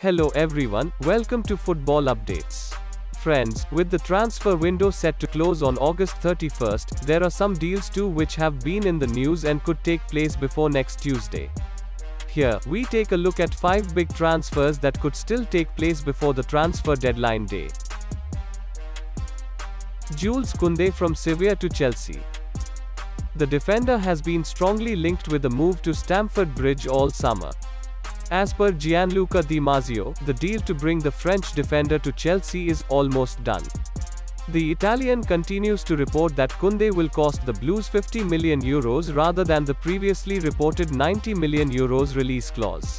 Hello everyone, welcome to Football Updates. Friends, with the transfer window set to close on August 31st, there are some deals too which have been in the news and could take place before next Tuesday. Here, we take a look at 5 big transfers that could still take place before the transfer deadline day. Jules Koundé from Sevilla to Chelsea. The defender has been strongly linked with a move to Stamford Bridge all summer. As per Gianluca Di Marzio, the deal to bring the French defender to Chelsea is almost done. The Italian continues to report that Koundé will cost the Blues €50 million rather than the previously reported €90 million release clause.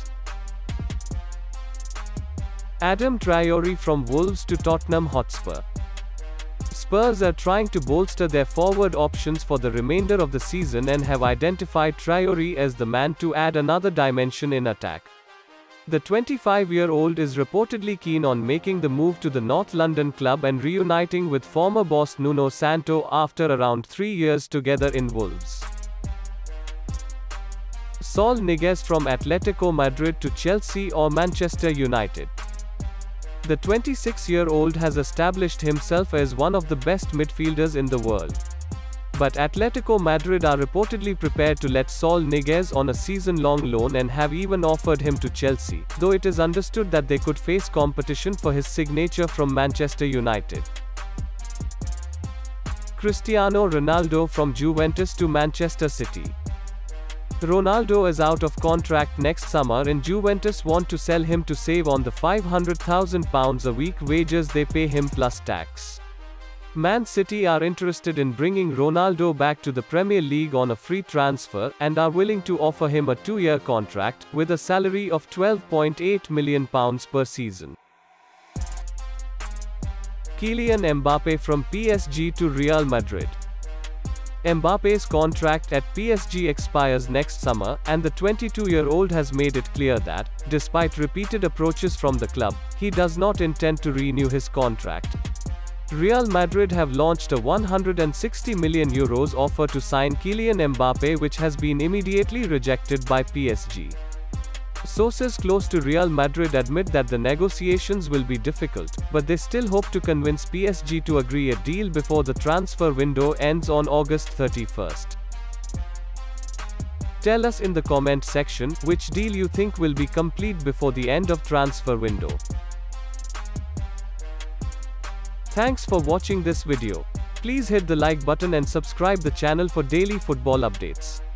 Adam Traore from Wolves to Tottenham Hotspur. Spurs are trying to bolster their forward options for the remainder of the season and have identified Traore as the man to add another dimension in attack. The 25-year-old is reportedly keen on making the move to the North London club and reuniting with former boss Nuno Santo after around 3 years together in Wolves. Saul Niguez from Atletico Madrid to Chelsea or Manchester United. The 26-year-old has established himself as one of the best midfielders in the world. But Atletico Madrid are reportedly prepared to let Saul Niguez on a season-long loan and have even offered him to Chelsea, though it is understood that they could face competition for his signature from Manchester United. Cristiano Ronaldo from Juventus to Manchester City. Ronaldo is out of contract next summer and Juventus want to sell him to save on the £500,000 a week wages they pay him plus tax. Man City are interested in bringing Ronaldo back to the Premier League on a free transfer, and are willing to offer him a 2-year contract, with a salary of £12.8 million per season. Kylian Mbappé from PSG to Real Madrid. Mbappe's contract at PSG expires next summer, and the 22-year-old has made it clear that, despite repeated approaches from the club, he does not intend to renew his contract. Real Madrid have launched a €160 million offer to sign Kylian Mbappé, which has been immediately rejected by PSG. Sources close to Real Madrid admit that the negotiations will be difficult, but they still hope to convince PSG to agree a deal before the transfer window ends on August 31st. Tell us in the comment section which deal you think will be complete before the end of transfer window. Thanks for watching this video. Please hit the like button and subscribe the channel for daily football updates.